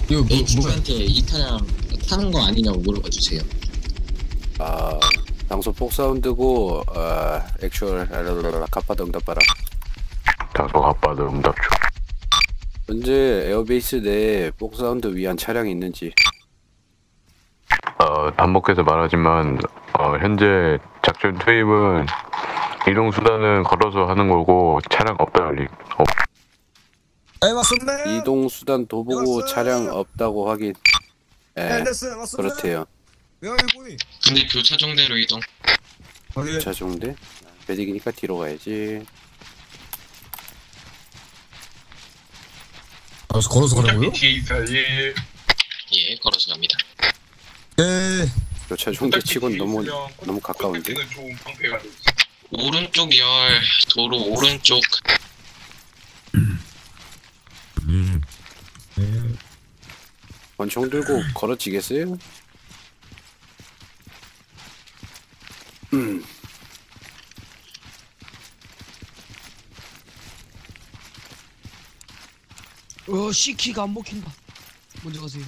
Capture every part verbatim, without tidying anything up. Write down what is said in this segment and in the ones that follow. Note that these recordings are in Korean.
이거 뭐, 뭐야? 에이치큐한테 이 탄약 타는 거 아니냐고 물어봐 주세요. 아, 당소 폭사운드고, 아, 액츄얼, 라라라라, 갑바도 응답 봐라. 당소 갑바도 응답 중. 현재 에어베이스 내에 폭사운드 위한 차량이 있는지. 어, 반복해서 말하지만 어, 현재 작전 투입은 이동 수단은 걸어서 하는 거고 차량 없다 알리. 어. 에 맞습니다. 이동 수단 도보고 차량 없다고 확인. 예, 네, 됐어요. 맞습니다. 그렇대요. 외곽일꾼이. 근데 교차정대로 이동. 확인. 자중대. 메딕이니까 뒤로 가야지. 아, 걸어서 가라고요? 뒤에 있어야지. 예, 걸어서 갑니다. 네. 교차중대 치곤 너무 너무 가까운데. 는 좋은 방패가 되지. 오른쪽 열 도로 오른쪽. 음. 권총 들고 걸어지겠어요? 음. 어, C키가 안 먹힌다. 먼저 가세요.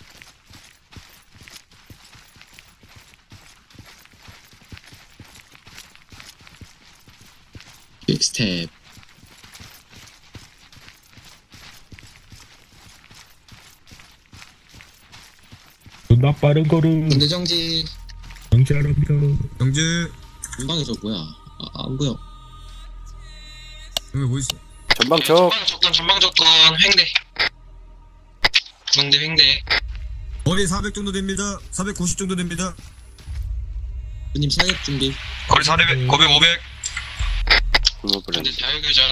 빅스텝. 존나 빠른 걸음 군대 정지. 정지하랍니다. 영재. 전방에서 뭐야? 아, 안 보여. 여기 뭐 있어? 전방 적. 전방 접근, 전방 접근, 횡대. 군대 횡대. 거리 사백 정도 됩니다. 사백구십 정도 됩니다. 군님 사격 준비. 거리 사백, 고백, 오백. 굶어버렸네. 군대 자유교전.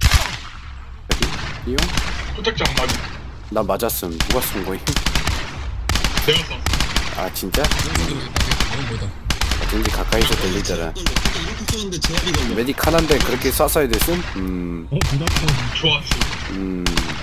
이용? 도착장 맞아. 나 맞았음. 누가 쏜 거임? 내가 쐈어. 아 진짜? 이건 뭐다? 어쩐지 가까이서 들리더라. 이렇게 쏘는데 제압이 걸려. 메딕 하나인데 그렇게 쐈어야 됐음? 음, 어 눈 아파. 좋았어. 음.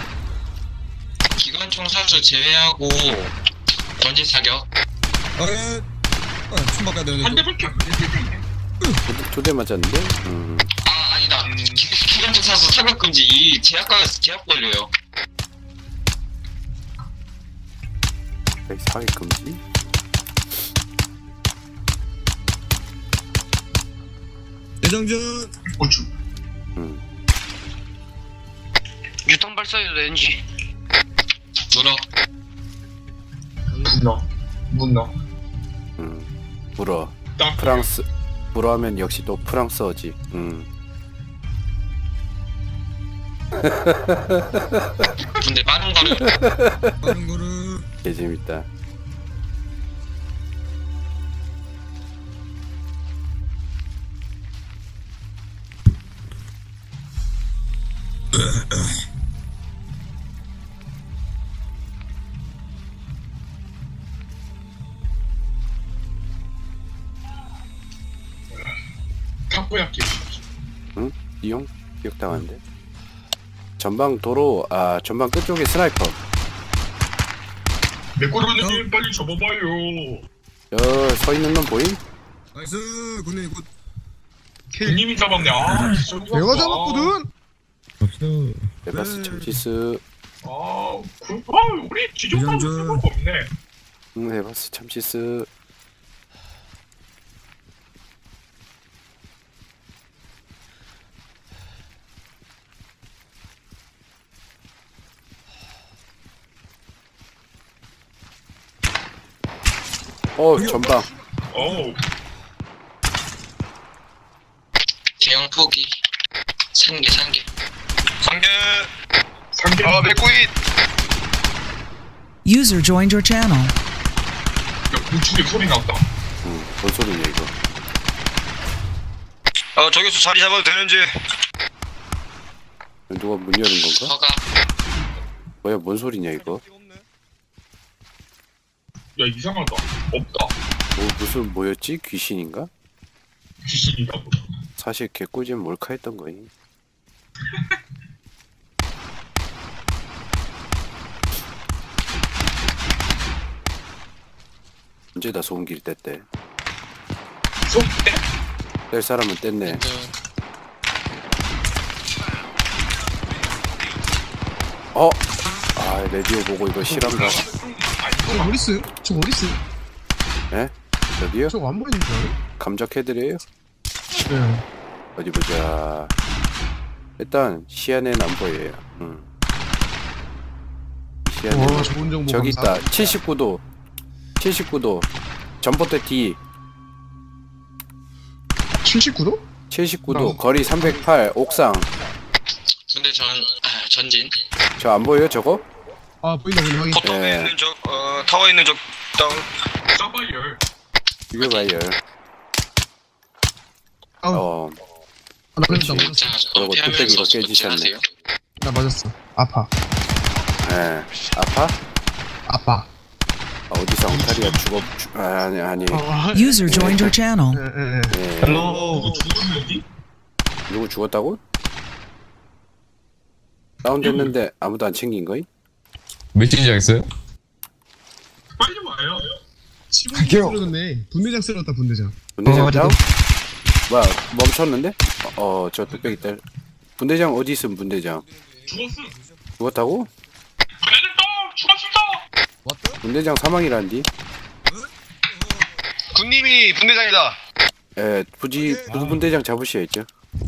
기관총 사수 제외하고 전진 사격. 확인. 아, 춤 바꿔야 되는데. 한 대밖에 안 돼. 두 대 맞았는데? 음. 아, 아니다. 음. 기, 기관총 사수 사격 금지. 이 제압가 제압 걸려요. 사격 금지? 대장전. 고추. 음. 유통 발사해도 되는지. 들어. 문 넣어. 문 넣어. 음. 불어. 딱. 프랑스. 불어 하면 역시 또 프랑스어지. 음. 근데 빠른 거는 빠른 거를. 개 재밌다. 타코야끼. 응? 이용? 기억당한데? 전방 도로, 아, 전방 끝쪽에 스나이퍼. 내 거로는 빨리 접어봐요. 저, 서 있는 놈 보임? 나이스. 군인 굿. 님이 잡았네. 아, 진짜 누가 내가 봐. 잡았거든. 갑시다. 에바스 네. 참치스. 아, 그, 아, 우리 지정하고 이런저. 쓸모가 없네. 응, 에바스 참치스. 어, 전방. 어우, 대형 포기. 산개 산개. 상계. 상계. 아, 맥구잇. User joined your channel. 야, 구축에 소리 났다. 응, 뭔 소리냐, 이거. 어, 저기서 자리 잡아도 되는지. 누가 문 여는 건가? 허가. 뭐야, 뭔 소리냐, 이거. 야, 이상하다. 없다. 뭐, 무슨, 뭐였지? 귀신인가? 귀신이다 보다. 사실 개꿀잼 몰카했던 거니. 언제 다 소음기를 뗐대. 쏙 떼? 뗄 사람은 뗐네. 어? 아, 아, 라디오 보고 이거 실한가? 저 어딨어요? 저 어딨어요? 예? 저기요? 저거 안 보이는 줄 알아요? 감적해드려요? 네. 어디 보자. 일단 시야는 안 보여요. 음. 시야는 와, 좋은 정보 저기 감사. 있다. 칠십구 도. 칠십구 도. 전봇대 뒤. 칠십구 도? 칠십구 도. 어. 거리 삼백팔. 옥상. 근데 전 아, 전진. 저 안 보여요, 저거? 아, 보인다, 보인다. 확인. 버터에 예. 있는 적, 어, 타워에 있는 적, 다운. 서바이얼. 이거 봐요. 아우, 어, 아, 나 그랬다, 그렇지. 맞았어. 자, 그리고 은폐하면서 뚝배기로 스포츠 깨지셨네. 하세요. 나 맞았어. 아파. 예. 아파? 아파. 아, 어디서 엉터리가 죽어, 죽, 아, 아니, 아니. 아, User joined your channel. 예, 예, 예. 예. 헬로. 죽었는지? 누구 죽었다고? 다운됐는데 아무도 안 챙긴 거임? 몇 진이장 있어요? 빨리 와요. 치부장 쓰러졌네. 분대장 쓰러졌다, 분대장. 분대장 어, 다운? 뭐야, 멈췄는데? 어, 저 뚝배기 딸. 분대장 어디 있음, 분대장? 죽었음. 죽었다고? 그래도 죽었습니다. 분대장 사망이란디? 군님이 분대장이다. 예, 부지, 부지 분대장 잡으셔야죠.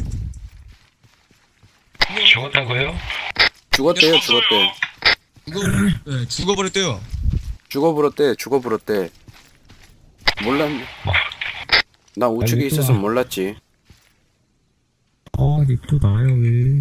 죽었다고요? 죽었대요, 죽었대. 죽어, 네, 죽어버렸대요. 죽어버렸대, 죽어버렸대. 몰랐네. 나 우측에 아니, 또 있어서 와. 몰랐지. 아, 립도 나요, 왜.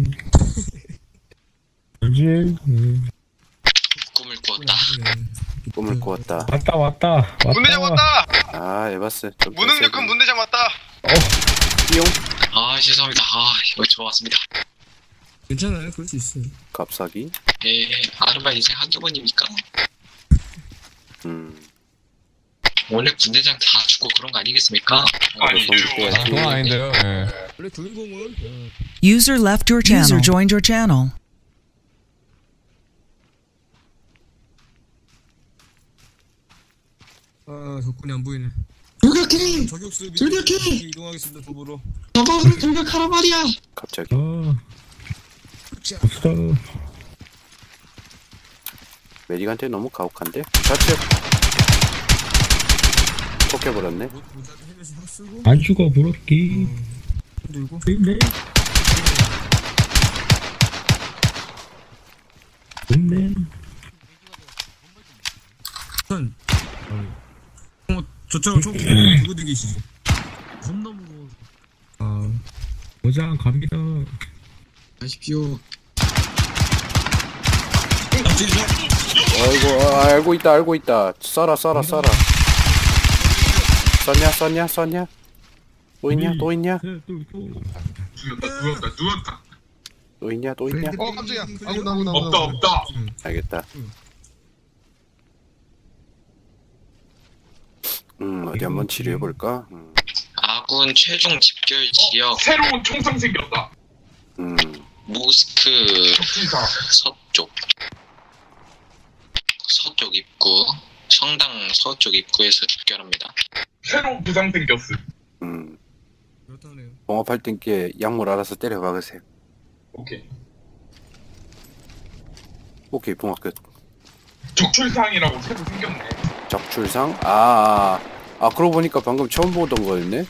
이제, 음, 꿈을 꾸었다. 꿈을 꾸었다. 왔다, 왔다. 왔다. 분대장 왔다. 아, 에바스. 좀 무능력한 뺐어야 분대장 왔다. 띠용? 아 죄송합니다. 아 이거 좋았습니다. 괜찮아요. 그럴 수 있어요. 갑사기? 예, 아르바이트 인생 한두 번입니까? 음. 원래 군대장 다 죽고 그런 거 아니겠습니까? 아니죠. 아, 그건 아닌데요. 예. 원래 주인공은 어, User left your channel. User joined your channel. 아 적군이 안 보이네. 돌격해! 저격수 밑 돌격해! 이동하겠습니다. 도보로. 저방으로 돌격하라 말이야! 갑자기. 아, 없어. 메딕한테 너무 가혹한데? 좌측. 톡 해버렸네. 모- 모자 헬멧을 확 쓰고 안 죽어, 부럽기. 들고. 좋네. 좋네. 선. 어, 저처럼 총 들고 들기시지. 겁나 무거워. 아, 모장 갑니다. 가십시오. 앞질이죠? 아이고, 아, 알고 있다, 알고 있다. 쏴라, 쏴라, 쏴라. 쐈냐, 쐈냐, 쐈냐? 또 있냐, 또 있냐? 네, 또, 또. 죽였다. 누웠다. 누웠다. 또 있냐, 또 있냐? 어, 깜짝이야. 아구, 나구, 나구. 없다. 없다. 알겠다. 음, 어디 한번 치료해볼까? 음, 아군 최종 집결 지역 새로운 총성 생겼다. 음, 모스크 적진사. 서쪽 서쪽 입구 성당 서쪽 입구에서 집결합니다. 새로운 부상 생겼음. 음. 그렇다네요. 봉합할 땐게 약물 알아서 때려 박으세요. 오케이. 오케이, 봉합 끝. 적출상이라고 새로 생겼네. 적출상? 아, 아, 아, 그러고 보니까 방금 처음 보던 거였네?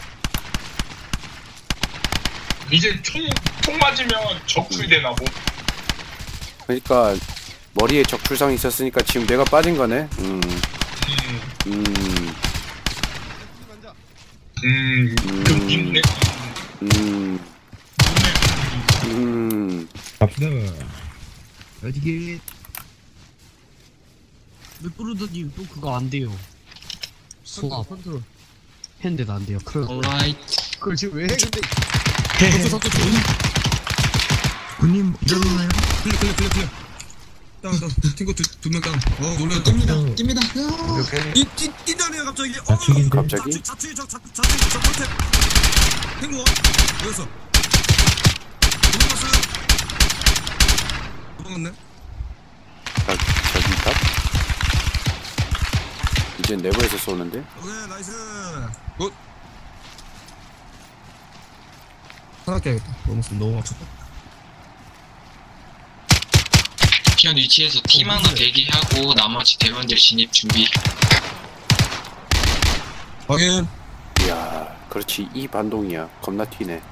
이제 총, 총 맞으면 적출되나 보. 그러니까 머리에 적출상이 있었으니까 지금 내가 빠진 거네? 음, 음, 음, 음, 음. 그 님네. 음, 음. 갑시다. 어디게? 맥브루더님 또 그거 안 돼요. 소화 컨트롤. 했는데도 안 돼요. 그럼 올라이트. 그걸 지금 왜 해, 근데. 덕수 덕수 좋은. 군님 일어나나요? 클릭 클릭 클릭 클릭. 다운 다운. 탱고 두두명 다운. 어 놀랐다. 뜁니다. 뜁니다. 이 뛴- 뛴다네요 갑자기. 어, 좌측인데? 갑자기? 좌측 좌측 적 좌측 좌측 적 컨택. 탱고 여기서. 도망갔어요. 도망갔네. 자, 저기 탑? 이제 내부에서 쏘는데? 오케이 나이스. 굿. 하나 깨야겠다. 너무 너무 맞췄다. 현 위치에서 팀 하나 대기하고 나머지 대원들 진입 준비. 확인. 이야, 그렇지. 이 반동이야. 겁나 튀네.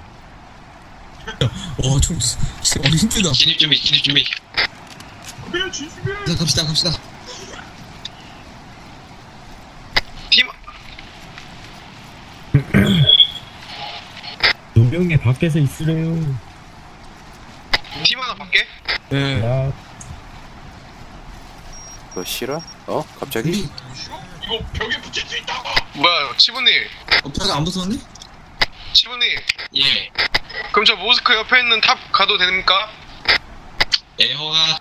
와, 좀 진짜 어리 힘들다. 진입 준비, 진입 준비. 그래 진심해. 자, 갑시다, 갑시다. 팀 두 명이 밖에서 있으래요. 팀 하나 밖에. 예. 야, 너 싫어? 어? 갑자기? 우리 이거 벽에 붙일 수 있다고. 뭐야 치부님? 어, 벽에 안 붙었네? 치부님. 예. 그럼 저 모스크 옆에 있는 탑 가도 됩니까? 에어가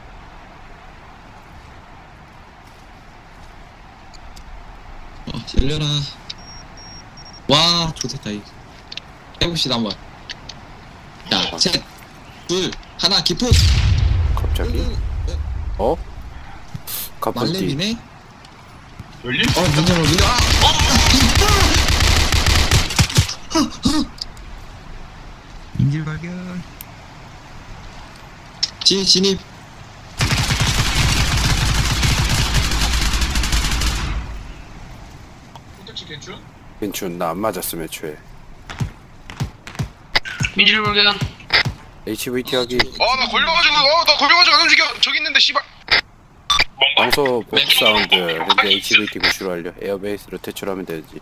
어, 열려라. 와, 좋겠다, 이거. 해봅시다, 한번. 자, 셋, 둘, 하나, 기포! 갑자기? 어? 갑자기? 말렘이네? 열림? 어, 문 열어, 문 열어. 아! 인질 발견. 진입, 진입. 콘텐츠 괜춘? 괜춘, 나 안 맞았음 애초에. 인질 발견. 에이치브이티 하기. 아나 걸려가지고 어나 걸려가지고 안 움직여. 저기 있는데 씨발. 방소 복구 사운드. 현재 에이치브이티 구시로 완료. 에어베이스로 퇴출하면 되지.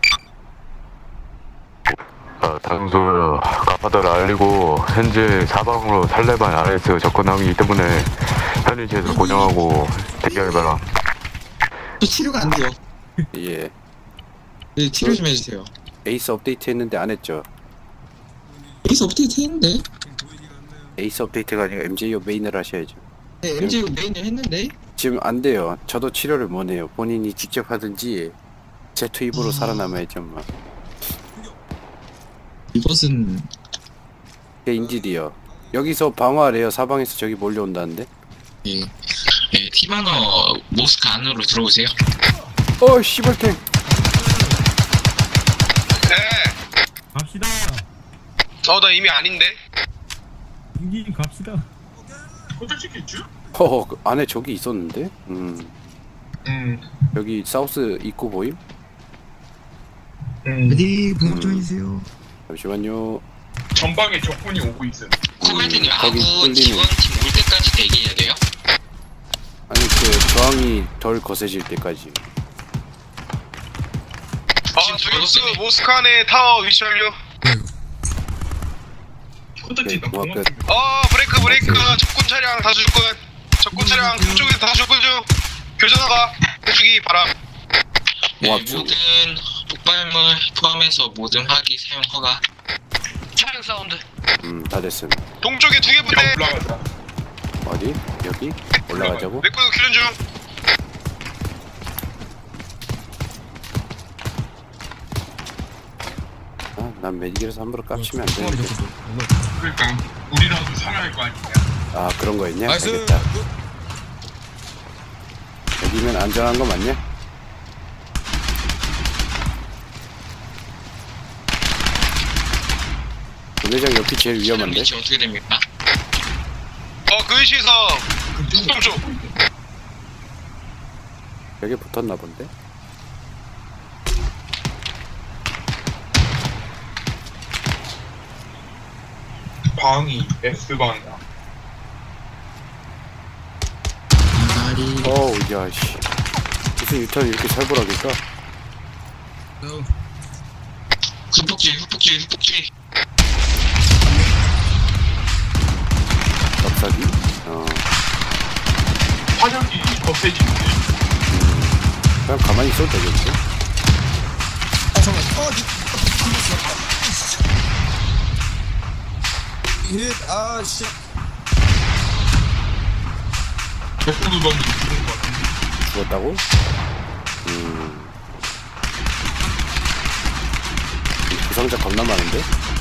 어, 당소 가파다를 알리고 현재 사방으로 탈레반 알에스 접근하기 때문에 현 위치에서 고정하고 대기할 바람. 또 치료가 안 돼요. 예. 네, 치료 좀 해주세요. 에이스 업데이트 했는데 안 했죠? 여기서 업데이트 했는데? 에이스 업데이트가 아니라 엠제이오 메인을 하셔야죠. 네, 엠제이오 메인을 했는데? 지금 안 돼요. 저도 치료를 못 해요. 본인이 직접 하든지 제 투입으로 아... 살아남아야죠. 뭐. 이것은 게 인질이요. 여기서 방어하래요. 사방에서 저기 몰려온다는데. 예. 예, 팀 하나 모스크 안으로 들어오세요. 어 씨발탱. 네. 갑시다. 어나 이미 아닌데. 인기님 갑시다. 콘텐츠 괜춘? 허허 그 안에 저기 있었는데. 음 음. 여기 사우스 입구 보임? 음. 어디 봉합 좀 해주세요. 잠시만요. 전방에 적군이 오고 있음. 코멘트님 거기 아군 뚫리네. 지원팀 올 때까지 대기해야 돼요? 아니 그 저항이 덜 거세질 때까지. 아 저격수 모스크 안에 타워 위치 완료. 네, 고맙 끝. 어 브레이크 브레이크 적군 차량 다수 접근. 적군 차량 북쪽에서 다수 접근 중. 교전화가 해주기 바람. 예, 고맙 중. 모든 폭발물 포함해서 모든 화기 사용 허가. 차량 사운드. 음다 됐음. 동쪽에 두 개 부대. 올라가자. 어디? 여기? 올라가자고? 맥구도 교전 중. 아, 난 메디기에서 함부로 깝치면 안 되는데. 그러니까 우리라도 살아야 할 거 아니냐. 아 그런 거였냐? 나이스. 알겠다. 여기면 안전한 거 맞냐? 부대장 옆이 제일 위험한데? 위치 어떻게 됩니까? 어그 위치에서 북동쪽. 벽에 붙었나 본데? 방이 S방이야. 다리. 어우 야씨 무슨 유탄이 이렇게 살벌하겠까? 흑폭주의 흑폭주의 흑폭주의. 납사기? 어 화력이 거세지는데. 그냥 가만히 있어도 되겠지? 아, 잠깐만. 어, 니. 예, 아, 씨. 백구도 던지 죽은 거 같은데. 죽었다고? 음 이 부상자 겁나 많은데?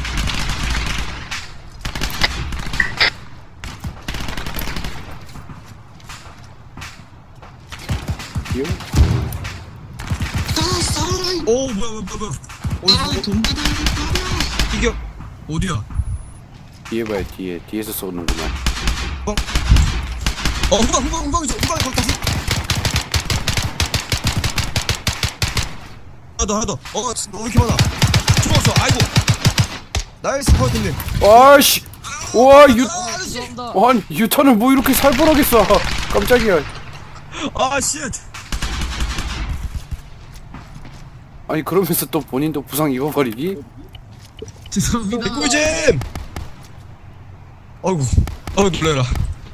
띠용? 오, 뭐야, 뭐야, 뭐야. 어디, 돈 이겨. 어디야? 뒤에 봐요 뒤에 뒤에서 쏘는구만. 어, 어 후방 후방 후방이죠. 후방에 거기 다시. 하나 더 하나 더. 어 너무 이렇게 많아. 죽었어. 아이고. 나이스 퍼팅님. 와씨. 와 유. 아 죄송합니다. 아니 유탄을 뭐 이렇게 살벌하게 쏴. 깜짝이야. 아 쉣. 아니 그러면서 또 본인도 부상 입어버리기? 죄송합니다. 꿀잼. 아이고. 아이고 놀래라.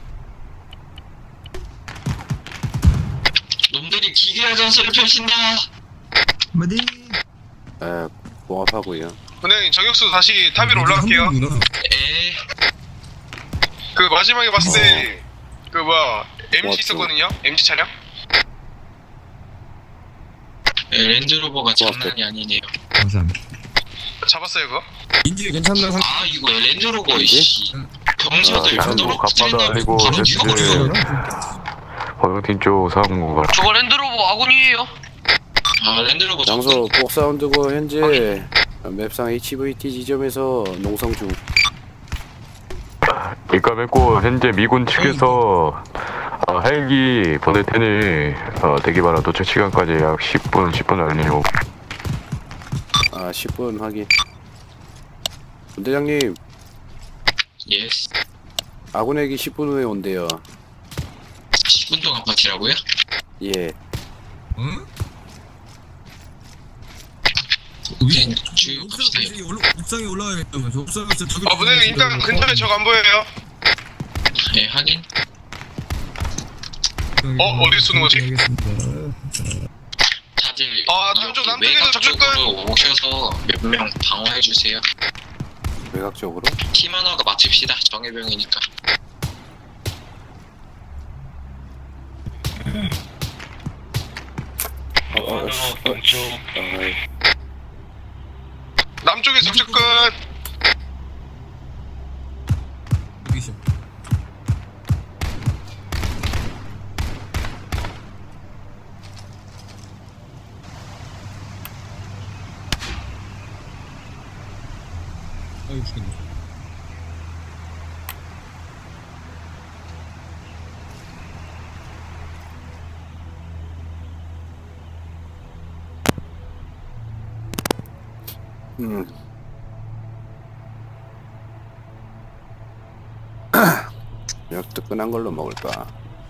놈들이 기괴한 전술을 펼친다. 마디. 에 봉합하고요. 분행 저격수 다시 탑 위로 올라갈게요. 에 그 마지막에 봤을 때 그 뭐야 엠지 맞죠. 있었거든요. 엠지 차량. 에, 랜드로버가 장난이 아니네요. 감사합니다. 잡았어요 그거? 인지 괜찮나 상. 아 이거 랜드로버 씨 병사들 아, 너무 갑바도 아니고 바로 랜드- 죽어버려요. 허영팀 쪽 상무가 저거 랜드로버 아군이에요. 아 랜드로버 장소 복사운드고 현재 맵상 에이치브이티 지점에서 농성 중. 입감했고 현재 미군 측에서 어, 헬기 보낼 테니 어, 대기바라 도착 시간까지 약 십 분, 십 분 알리고. 아 십 분 확인. 분대장님 예스. 아군 헬기 십 분 후에 온대요. 십 분 동안 버티라고요? 예. 응? 우린 주요 갑시다. 옥상에 올라가야겠다면 저 옥상에서 저기. 아 분행 일단 근처에 적 안 보여요. 예 확인. 어 어디 쏘는 거지? 다들 아, 남쪽, 여기 남쪽에서 외곽 접촉 쪽으로 오셔서 몇 명 방어해 주세요. 외곽 쪽으로? 팀 하나가 맞춥시다. 정예병이니까. 어, 어, 어, 어, 어이. 남쪽에 접촉 끝. 여기셔. 아이고 죽겠네. 음. 그냥 뜨끈한 걸로 먹을까?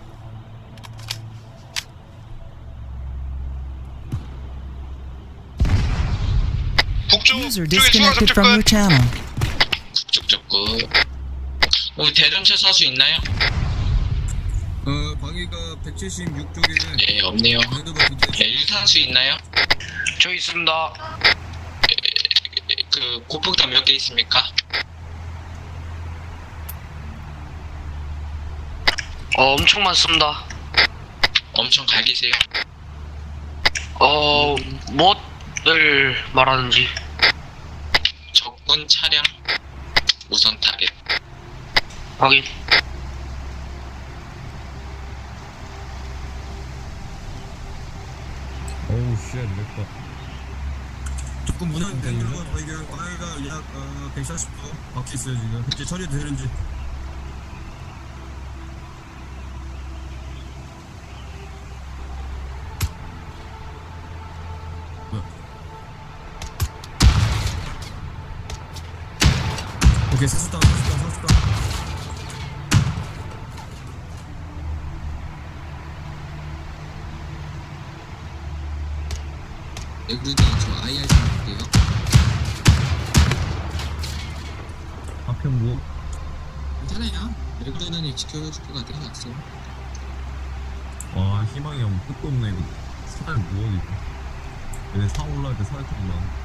북쪽 User 쪽에 추가 disconnected 접촉 from your 끝. channel. 북쪽 끝. 우리 대전차 사수 있나요? 어 방위가 백칠십육 쪽에. 네 없네요. 네, 일산수 있나요? 저 있습니다. 그 고폭탄 몇 개 있습니까? 어, 엄청 많습니다. 엄청 갈기세요. 어, 무엇을 말하는지. 적군 차량 우선 타겟. 확인. 어우 쉣 렉다. 조금 무난 밴드가 발견. 방위가 약 어, 백사십 도 박혀 있어요 지금. 현재 처리도 되는지. 오케이 사수다 사수다 사수다. 에그루님 저 아이알 좀 볼게요. 앞편 뭐? 괜찮아요. 에그루님 지켜줄 것 같아서 왔어. 와 희망이 형 끝도 없네 이거. 사람 무엇이고? 얘네 사 올라갈 때 사회 타고 나.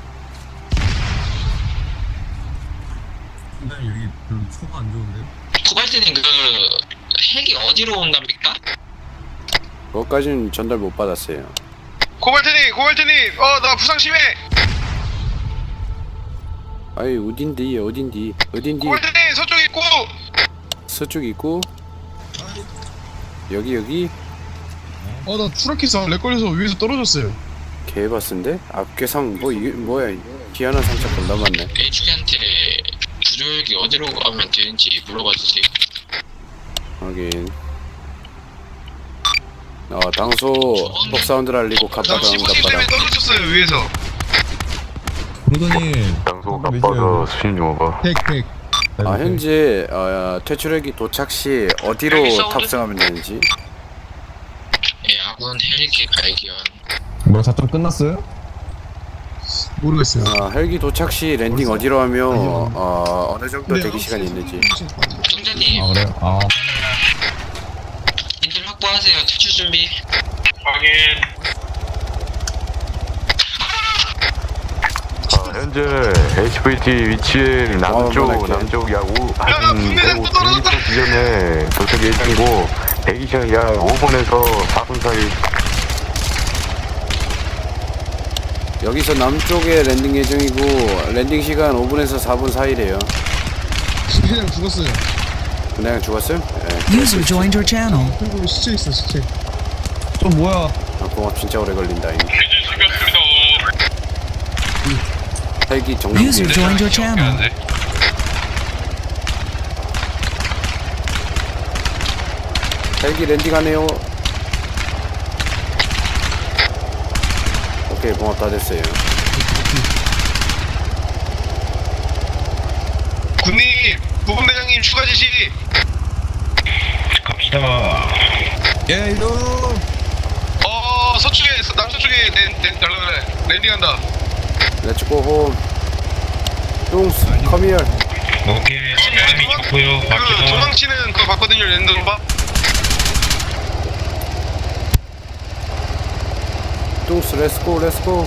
근데 여기 별로 초가 안 좋은데? 코발트님 그 핵이 어디로 온답니까? 그것까지는 전달 못 받았어요. 코발트님 코발트님 어 나 부상 심해. 아이 어딘디 어딘디 어딘디. 코발트님 서쪽 있고. 서쪽 있고. 여기 여기. 어나 추락해서 렉 걸려서 위에서 떨어졌어요. 개바스인데? 앞괴상 뭐 이게 뭐야? 희한한 상처 겁나 많네. 에이치한테 구조역이 어디로 가면 되는지 물어봐 주세요. 하긴 어 당소 폭사운드를 알리고 갑바다 나 시부님 때문에 응답하라. 떨어졌어요 위에서. 브로더님 당소 갑바더 수신 용어가 백, 백. 아 현재 어, 퇴출핵이 도착 시 어디로 여기 사운드? 탑승하면 되는지. 예, 아군 헬기 발견. 뭐 작전 끝났어요? 모르겠어요. 어, 헬기 도착 시 랜딩 어디로 하며 어, 어느 정도 네, 대기 시간이 있는지. 총장님, 아 그래요? 아 인들 확보하세요. 퇴출 준비. 확인. 아, 현재 에이치브이티 위치에 남쪽 어, 남쪽 약 오, 야, 한 분내장 또 떨어졌다. 백오십 미터 지점에 도착 예정이고 대기 시간 약 오 분에서 사 분 사이. 여기서 남쪽에 랜딩 예정이고 랜딩 시간 오 분에서 사 분 사이래요. 그냥 죽었어요. 그냥 죽었음? 예. User joined your channel. 그리고 시체 있어, 시체. 또 뭐야? 아, 공업 진짜 오래 걸린다. 이. 헬기 정리. User joined your channel. 헬기 랜딩하네요. 오케이, 공업 다 됐어요. 군님, 부분대장님 추가 지시. 갑시다. 예 이동. 어 서쪽에 남서쪽에 랜, 랜, 랜, 랜딩한다. Let's go home. 뚱스, come here. 오케이. 도망, 그 도망치는 그거 봤거든요 랜덤바. 뚱스, let's go, let's go.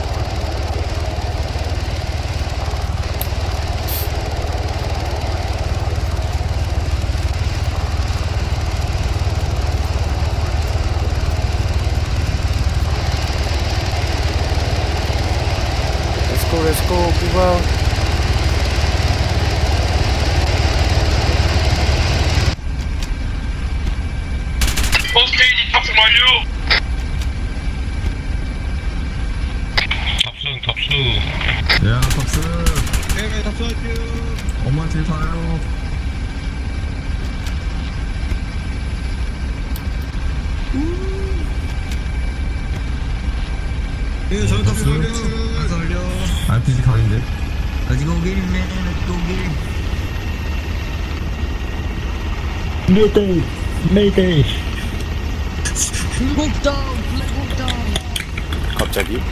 Let's go, let's go, move out. 포스테이지 탑승 완료. 탑승 탑승. 야 탑승. 네, 탑승할게요. 엄마한테 가요. 예, 저는 탑승할게요. 탑승할게요. 알피지 강인데. Let's go get him, man. Let's go get him. 메이데이 메이데이. 불국점, 불국점. 갑자기?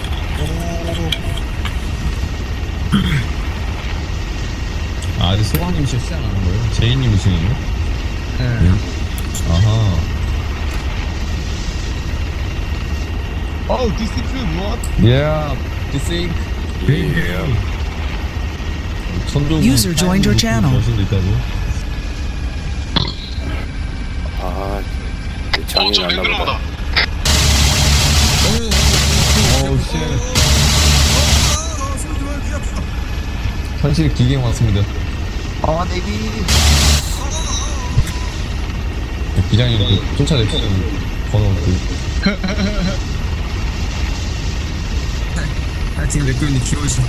아 아직 소방님 씨 시작 안 한 거예요? 제이님이 지금요? 네. 아하. Oh, this is what? Yeah. Think. 예. 천둥. User joined your channel. 여신도 있다고. 아, 장이 어저 났나 랜덤바다. 보다. 오우 쉣. 현실 기계 왔습니다. 어, 내비. 기장님 그 쫓아냈어요. 번호 그. 아, 지금 맥주님 귀여우시.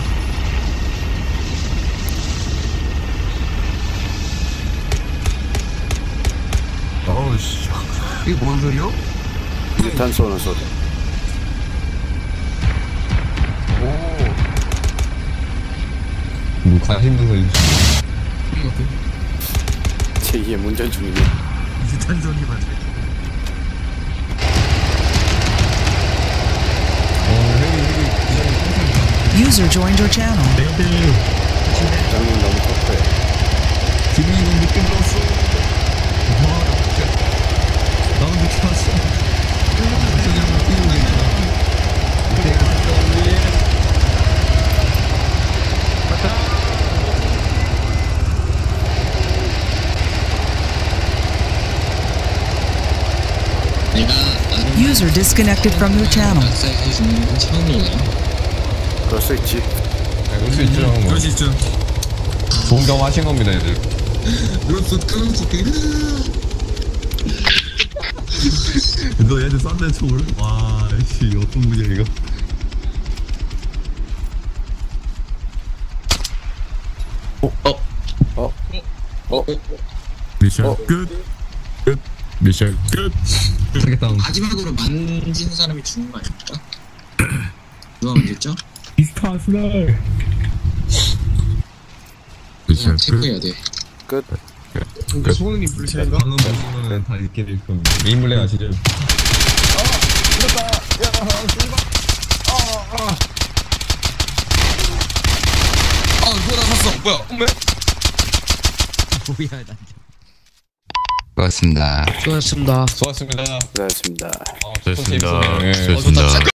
어우 씨. 이게 뭔 소리요? 유탄 쏘는 소리. 뭐 관심 있는 소리. 제이의 문전 중이네. 유탄 소리 맞아. User joined your channel. 장님 너무 터프해. 기분이 너무 늦게 들었어. 와, 진짜. 나도 늦게 왔어. 저녁을 뛰고 계시다. 내가 갔다 온니? 내가 아는 User disconnected from your channel. 사이즈는 건 처음이에요. 그럴 수 있지. 네, 그럴 수 있죠. 뭐. 그럴 수 있죠. 좋은 경험 하신 겁니다, 애들. 그렇소, 그렇소, 너 얘들 싼데 초를? 와, 씨, 어떤 분이야, 이거. 어? 어? 어? 미션 어? 끝. 끝. 미션 끝. 타겟다운. 마지막으로 만지는 사람이 죽는 거 아닙니까? 누가 만졌죠? 이스타스널. 미션 끝. 체크해야 돼. 끝. 근데 소원님 불시인가? 방금 보시면은 다 있게 될 겁니다. 메인 블랙 아시죠? 아 그거 나 샀어. 뭐야? 어메? 뭐야 나. 고맙습니다. 수고하셨습니다. 수고하셨습니다. 고생하셨습니다. 어, 좋습니다. 예. 좋습니다.